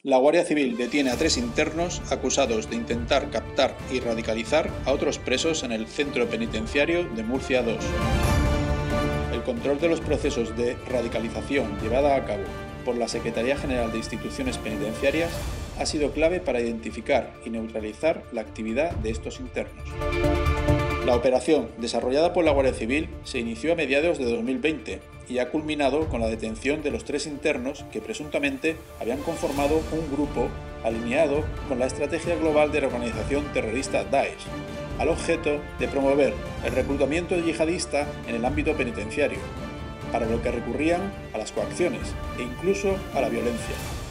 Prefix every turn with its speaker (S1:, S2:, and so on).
S1: La Guardia Civil detiene a 3 internos acusados de intentar captar y radicalizar a otros presos en el centro penitenciario de Murcia II. El control de los procesos de radicalización llevada a cabo por la Secretaría General de Instituciones Penitenciarias ha sido clave para identificar y neutralizar la actividad de estos internos. La operación, desarrollada por la Guardia Civil, se inició a mediados de 2020 y ha culminado con la detención de los 3 internos que presuntamente habían conformado un grupo alineado con la estrategia global de la organización terrorista Daesh, al objeto de promover el reclutamiento yihadista en el ámbito penitenciario, para lo que recurrían a las coacciones e incluso a la violencia.